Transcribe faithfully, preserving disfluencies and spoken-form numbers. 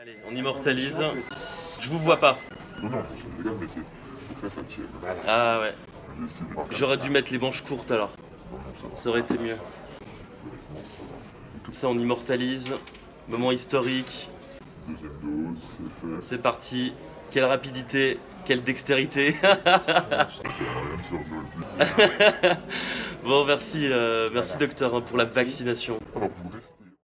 Allez, on immortalise. Je vous vois pas. Non, non, je regarde, mais c'est pour que ça, ça tienne. Ah ouais. J'aurais dû mettre les manches courtes alors. Ça aurait été mieux. Comme ça, on immortalise. Moment historique. Deuxième dose, c'est fait. C'est parti. Quelle rapidité, quelle dextérité. Bon, merci, euh, merci docteur hein, pour la vaccination. Alors, vous restez.